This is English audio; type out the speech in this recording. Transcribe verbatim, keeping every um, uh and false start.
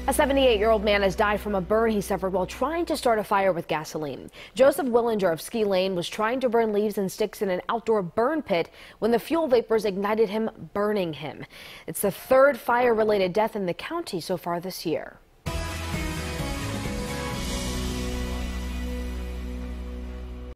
A seventy-eight-year-old man has died from a burn he suffered while trying to start a fire with gasoline. Joseph Willinger of Ski Lane was trying to burn leaves and sticks in an outdoor burn pit when the fuel vapors ignited him, burning him. It's the third fire-related death in the county so far this year.